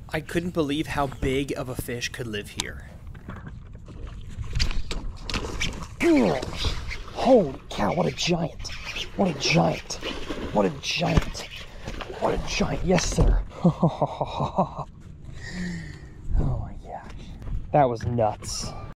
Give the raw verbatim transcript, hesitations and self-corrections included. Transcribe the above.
I couldn't believe how big of a fish could live here. Holy cow, what a giant. What a giant. What a giant. What a giant. Yes, sir. Oh my gosh. That was nuts.